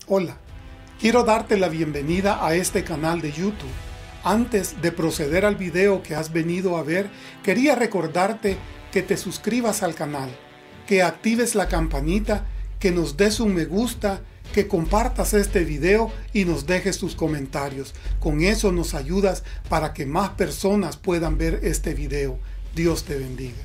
Hola, quiero darte la bienvenida a este canal de YouTube. Antes de proceder al video que has venido a ver, quería recordarte que te suscribas al canal, que actives la campanita, que nos des un me gusta, que compartas este video y nos dejes tus comentarios. Con eso nos ayudas para que más personas puedan ver este video. Dios te bendiga.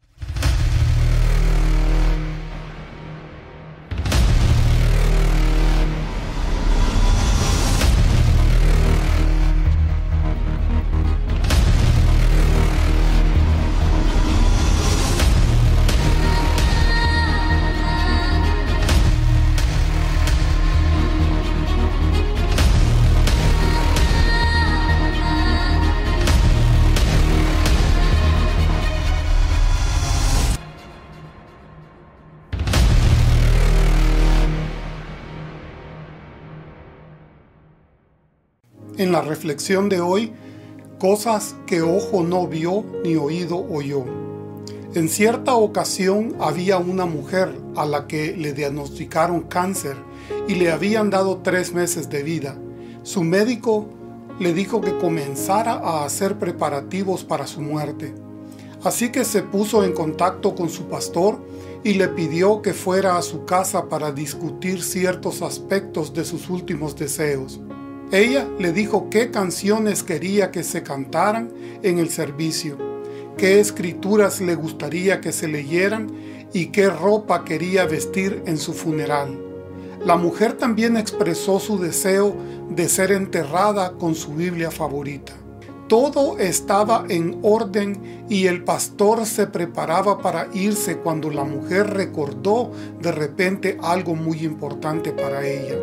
En la reflexión de hoy, cosas que ojo no vio ni oído oyó. En cierta ocasión había una mujer a la que le diagnosticaron cáncer y le habían dado 3 meses de vida. Su médico le dijo que comenzara a hacer preparativos para su muerte. Así que se puso en contacto con su pastor y le pidió que fuera a su casa para discutir ciertos aspectos de sus últimos deseos. Ella le dijo qué canciones quería que se cantaran en el servicio, qué escrituras le gustaría que se leyeran y qué ropa quería vestir en su funeral. La mujer también expresó su deseo de ser enterrada con su Biblia favorita. Todo estaba en orden y el pastor se preparaba para irse cuando la mujer recordó de repente algo muy importante para ella.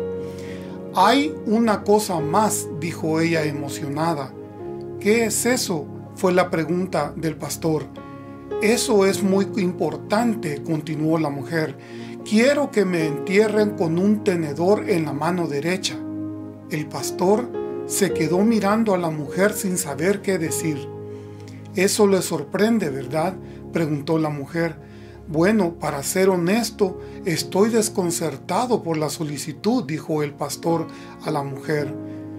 «Hay una cosa más», dijo ella emocionada. «¿Qué es eso?», fue la pregunta del pastor. «Eso es muy importante», continuó la mujer. «Quiero que me entierren con un tenedor en la mano derecha». El pastor se quedó mirando a la mujer sin saber qué decir. «Eso le sorprende, ¿verdad?», preguntó la mujer. «Bueno, para ser honesto, estoy desconcertado por la solicitud», dijo el pastor a la mujer.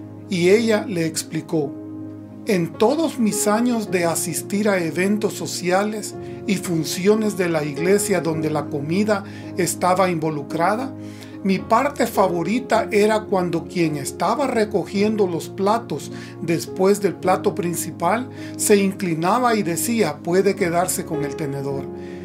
Y ella le explicó: «En todos mis años de asistir a eventos sociales y funciones de la iglesia donde la comida estaba involucrada, mi parte favorita era cuando quien estaba recogiendo los platos después del plato principal se inclinaba y decía: «Puede quedarse con el tenedor».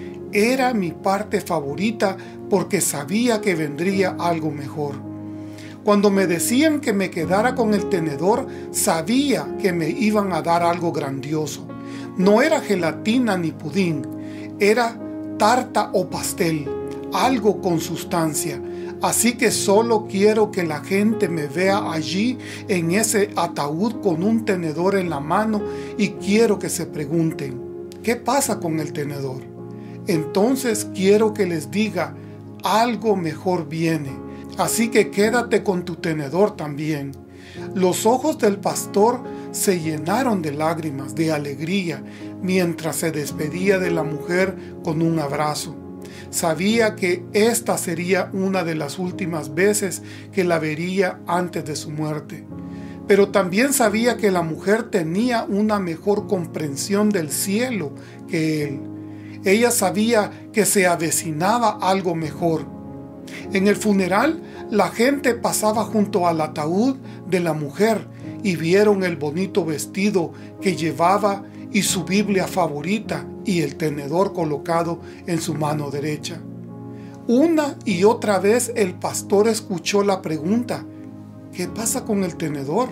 Era mi parte favorita porque sabía que vendría algo mejor. Cuando me decían que me quedara con el tenedor, sabía que me iban a dar algo grandioso. No era gelatina ni pudín, era tarta o pastel, algo con sustancia. Así que solo quiero que la gente me vea allí en ese ataúd con un tenedor en la mano y quiero que se pregunten: ¿qué pasa con el tenedor? Entonces quiero que les diga: algo mejor viene, así que quédate con tu tenedor también». Los ojos del pastor se llenaron de lágrimas, de alegría, mientras se despedía de la mujer con un abrazo. Sabía que esta sería una de las últimas veces que la vería antes de su muerte. Pero también sabía que la mujer tenía una mejor comprensión del cielo que él. Ella sabía que se avecinaba algo mejor. En el funeral, la gente pasaba junto al ataúd de la mujer y vieron el bonito vestido que llevaba y su Biblia favorita y el tenedor colocado en su mano derecha. Una y otra vez el pastor escuchó la pregunta: «¿Qué pasa con el tenedor?».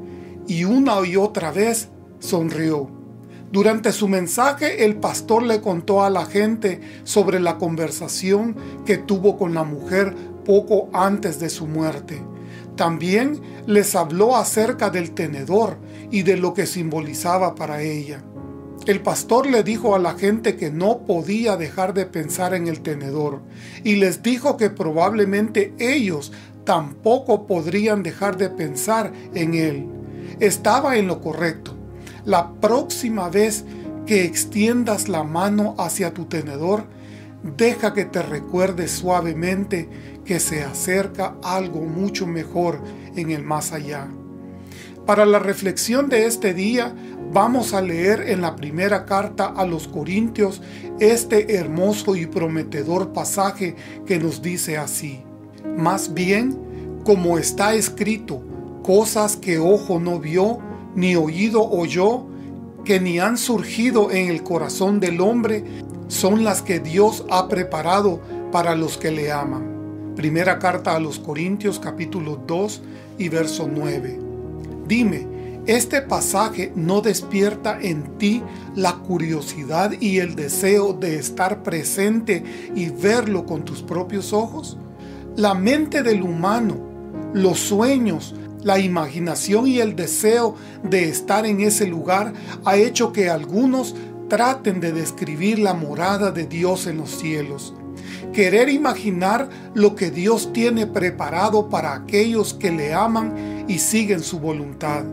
Y una y otra vez sonrió. Durante su mensaje, el pastor le contó a la gente sobre la conversación que tuvo con la mujer poco antes de su muerte. También les habló acerca del tenedor y de lo que simbolizaba para ella. El pastor le dijo a la gente que no podía dejar de pensar en el tenedor y les dijo que probablemente ellos tampoco podrían dejar de pensar en él. Estaba en lo correcto. La próxima vez que extiendas la mano hacia tu tenedor, deja que te recuerde suavemente que se acerca algo mucho mejor en el más allá. Para la reflexión de este día, vamos a leer en la primera carta a los Corintios este hermoso y prometedor pasaje que nos dice así: más bien, como está escrito, cosas que ojo no vio, ni oído oyó, que ni han surgido en el corazón del hombre, son las que Dios ha preparado para los que le aman. Primera carta a los Corintios, capítulo 2 y verso 9. Dime, ¿este pasaje no despierta en ti la curiosidad y el deseo de estar presente y verlo con tus propios ojos? La mente del humano, los sueños, la imaginación y el deseo de estar en ese lugar ha hecho que algunos traten de describir la morada de Dios en los cielos. Querer imaginar lo que Dios tiene preparado para aquellos que le aman y siguen su voluntad.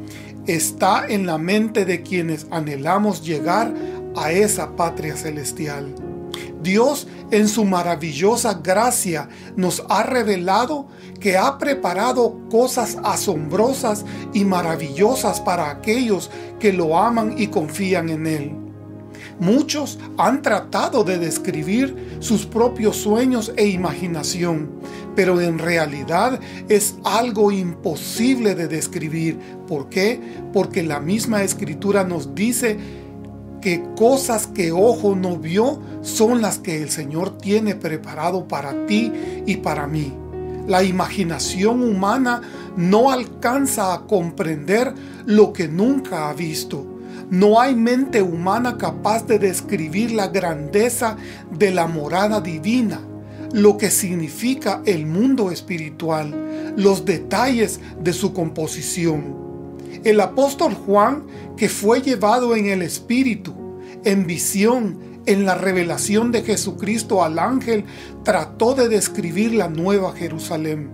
Está en la mente de quienes anhelamos llegar a esa patria celestial. Dios, en su maravillosa gracia, nos ha revelado que ha preparado cosas asombrosas y maravillosas para aquellos que lo aman y confían en Él. Muchos han tratado de describir sus propios sueños e imaginación, pero en realidad es algo imposible de describir. ¿Por qué? Porque la misma Escritura nos dice que cosas que ojo no vio son las que el Señor tiene preparado para ti y para mí. La imaginación humana no alcanza a comprender lo que nunca ha visto. No hay mente humana capaz de describir la grandeza de la morada divina, lo que significa el mundo espiritual, los detalles de su composición. El apóstol Juan, que fue llevado en el Espíritu, en visión, en la revelación de Jesucristo al ángel, trató de describir la nueva Jerusalén.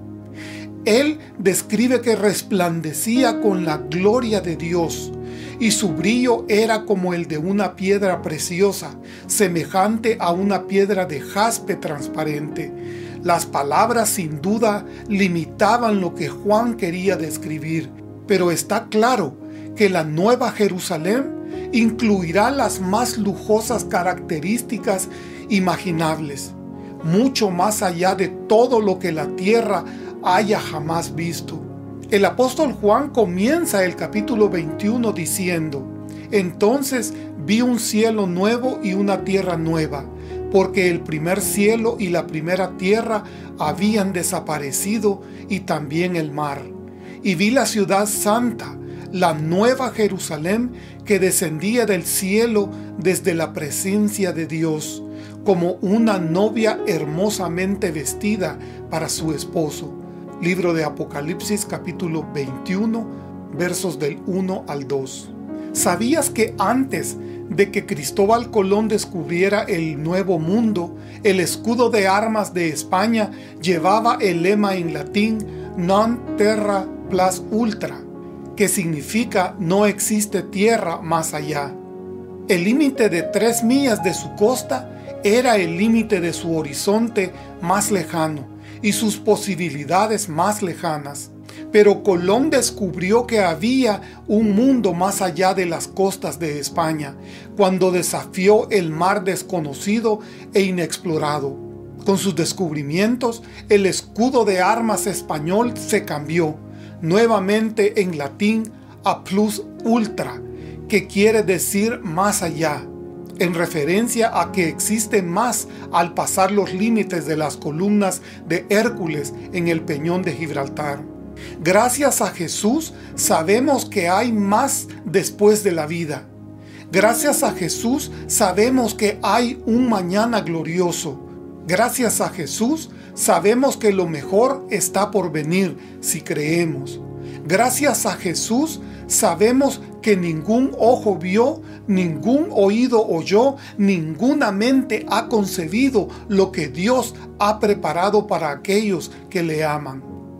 Él describe que resplandecía con la gloria de Dios, y su brillo era como el de una piedra preciosa, semejante a una piedra de jaspe transparente. Las palabras sin duda limitaban lo que Juan quería describir, pero está claro que la nueva Jerusalén incluirá las más lujosas características imaginables, mucho más allá de todo lo que la tierra haya jamás visto. El apóstol Juan comienza el capítulo 21 diciendo: entonces vi un cielo nuevo y una tierra nueva, porque el primer cielo y la primera tierra habían desaparecido y también el mar. Y vi la ciudad santa, la nueva Jerusalén, que descendía del cielo desde la presencia de Dios, como una novia hermosamente vestida para su esposo. Libro de Apocalipsis, capítulo 21, versos del 1 al 2. ¿Sabías que antes de que Cristóbal Colón descubriera el Nuevo Mundo, el escudo de armas de España llevaba el lema en latín Non terra plus ultra, que significa no existe tierra más allá? El límite de 3 millas de su costa era el límite de su horizonte más lejano y sus posibilidades más lejanas. Pero Colón descubrió que había un mundo más allá de las costas de España, cuando desafió el mar desconocido e inexplorado. Con sus descubrimientos, el escudo de armas español se cambió, nuevamente en latín a plus ultra, que quiere decir más allá, en referencia a que existe más al pasar los límites de las columnas de Hércules en el peñón de Gibraltar. Gracias a Jesús sabemos que hay más después de la vida. Gracias a Jesús sabemos que hay un mañana glorioso. Gracias a Jesús sabemos que lo mejor está por venir si creemos. Gracias a Jesús sabemos que ningún ojo vio, ningún oído oyó, ninguna mente ha concebido lo que Dios ha preparado para aquellos que le aman.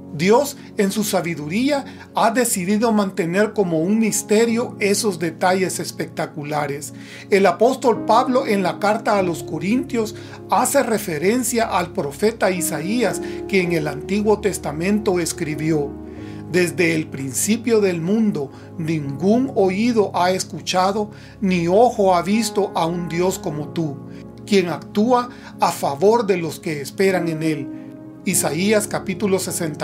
Dios, en su sabiduría, ha decidido mantener como un misterio esos detalles espectaculares. El apóstol Pablo, en la carta a los Corintios, hace referencia al profeta Isaías, que en el Antiguo Testamento escribió: «Desde el principio del mundo, ningún oído ha escuchado, ni ojo ha visto a un Dios como tú, quien actúa a favor de los que esperan en Él». Isaías capítulo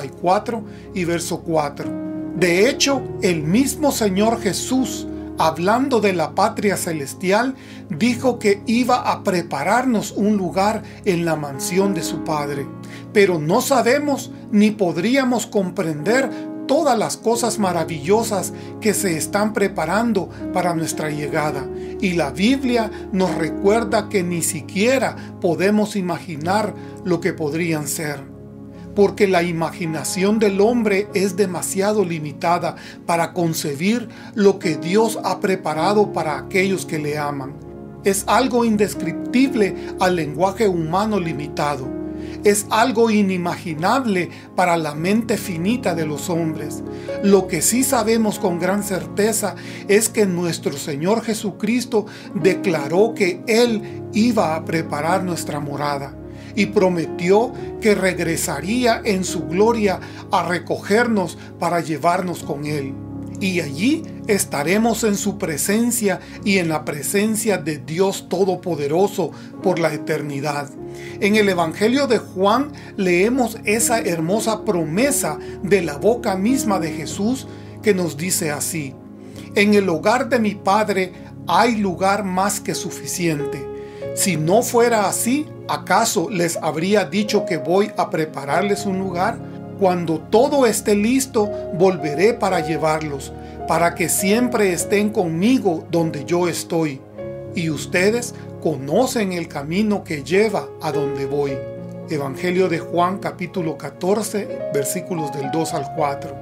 64 y verso 4. De hecho, el mismo Señor Jesús, hablando de la patria celestial, dijo que iba a prepararnos un lugar en la mansión de su Padre. Pero no sabemos ni podríamos comprender todas las cosas maravillosas que se están preparando para nuestra llegada. Y la Biblia nos recuerda que ni siquiera podemos imaginar lo que podrían ser, porque la imaginación del hombre es demasiado limitada para concebir lo que Dios ha preparado para aquellos que le aman. Es algo indescriptible al lenguaje humano limitado. Es algo inimaginable para la mente finita de los hombres. Lo que sí sabemos con gran certeza es que nuestro Señor Jesucristo declaró que Él iba a preparar nuestra morada, y prometió que regresaría en su gloria a recogernos para llevarnos con Él. Y allí estaremos en su presencia y en la presencia de Dios Todopoderoso por la eternidad. En el Evangelio de Juan leemos esa hermosa promesa de la boca misma de Jesús, que nos dice así: «En el hogar de mi Padre hay lugar más que suficiente. Si no fuera así, ¿acaso les habría dicho que voy a prepararles un lugar? Cuando todo esté listo, volveré para llevarlos, para que siempre estén conmigo donde yo estoy. Y ustedes conocen el camino que lleva a donde voy». Evangelio de Juan capítulo 14, versículos del 2 al 4.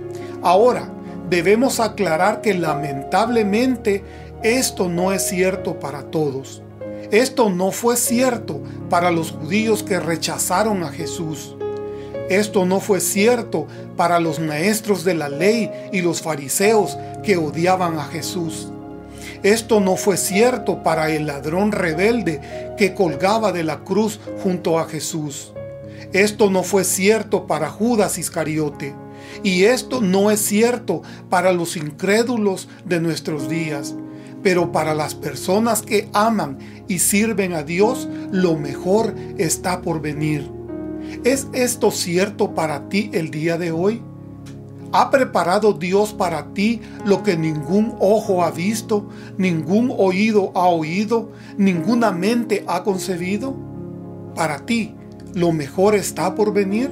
Ahora, debemos aclarar que lamentablemente esto no es cierto para todos. Esto no fue cierto para los judíos que rechazaron a Jesús. Esto no fue cierto para los maestros de la ley y los fariseos que odiaban a Jesús. Esto no fue cierto para el ladrón rebelde que colgaba de la cruz junto a Jesús. Esto no fue cierto para Judas Iscariote. Y esto no es cierto para los incrédulos de nuestros días. Pero para las personas que aman y sirven a Dios, lo mejor está por venir. ¿Es esto cierto para ti el día de hoy? ¿Ha preparado Dios para ti lo que ningún ojo ha visto, ningún oído ha oído, ninguna mente ha concebido? Para ti, ¿lo mejor está por venir?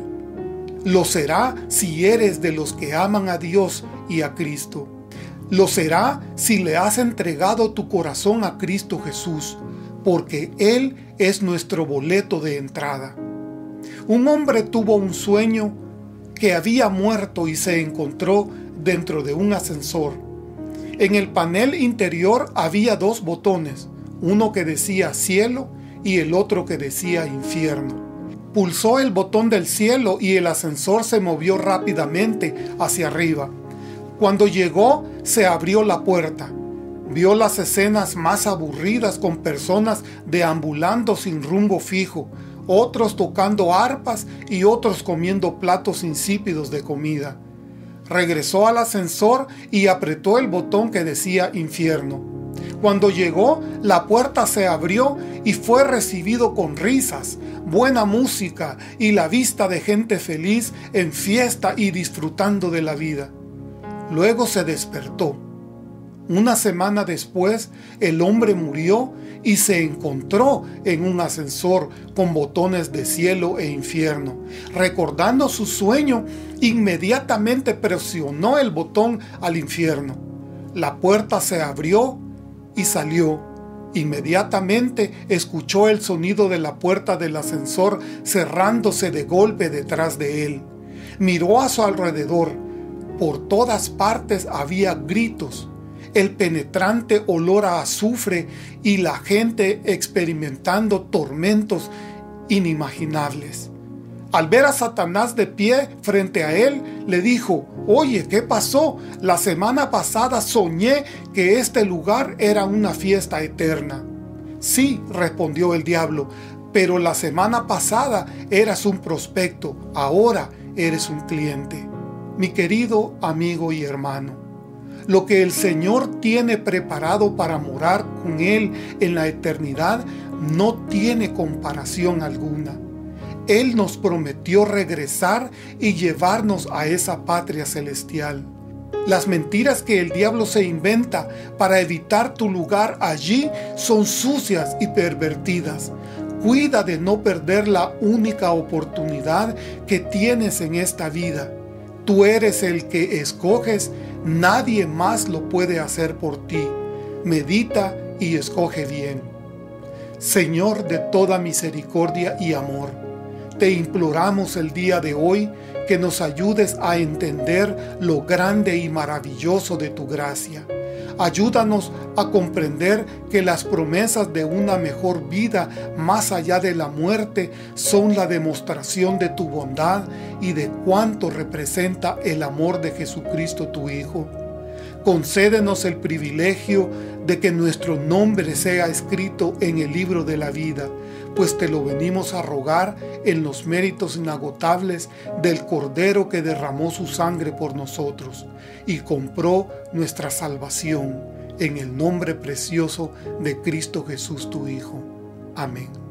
Lo será si eres de los que aman a Dios y a Cristo. Lo será si le has entregado tu corazón a Cristo Jesús, porque Él es nuestro boleto de entrada. Un hombre tuvo un sueño que había muerto y se encontró dentro de un ascensor. En el panel interior había dos botones, uno que decía cielo y el otro que decía infierno. Pulsó el botón del cielo y el ascensor se movió rápidamente hacia arriba. Cuando llegó, se abrió la puerta. Vio las escenas más aburridas con personas deambulando sin rumbo fijo, otros tocando arpas y otros comiendo platos insípidos de comida. Regresó al ascensor y apretó el botón que decía infierno. Cuando llegó, la puerta se abrió y fue recibido con risas, buena música y la vista de gente feliz en fiesta y disfrutando de la vida. Luego se despertó. Una semana después, el hombre murió y se encontró en un ascensor con botones de cielo e infierno. Recordando su sueño, inmediatamente presionó el botón al infierno. La puerta se abrió y salió. Inmediatamente escuchó el sonido de la puerta del ascensor cerrándose de golpe detrás de él. Miró a su alrededor. Por todas partes había gritos, el penetrante olor a azufre y la gente experimentando tormentos inimaginables. Al ver a Satanás de pie frente a él, le dijo: «Oye, ¿qué pasó? La semana pasada soñé que este lugar era una fiesta eterna». «Sí», respondió el diablo, «pero la semana pasada eras un prospecto, ahora eres un cliente». Mi querido amigo y hermano, lo que el Señor tiene preparado para morar con Él en la eternidad no tiene comparación alguna. Él nos prometió regresar y llevarnos a esa patria celestial. Las mentiras que el diablo se inventa para evitar tu lugar allí son sucias y pervertidas. Cuida de no perder la única oportunidad que tienes en esta vida. Tú eres el que escoges, nadie más lo puede hacer por ti. Medita y escoge bien. Señor de toda misericordia y amor, te imploramos el día de hoy que nos ayudes a entender lo grande y maravilloso de tu gracia. Ayúdanos a comprender que las promesas de una mejor vida más allá de la muerte son la demostración de tu bondad y de cuánto representa el amor de Jesucristo tu Hijo. Concédenos el privilegio de que nuestro nombre sea escrito en el libro de la vida, pues te lo venimos a rogar en los méritos inagotables del Cordero que derramó su sangre por nosotros y compró nuestra salvación, en el nombre precioso de Cristo Jesús tu Hijo. Amén.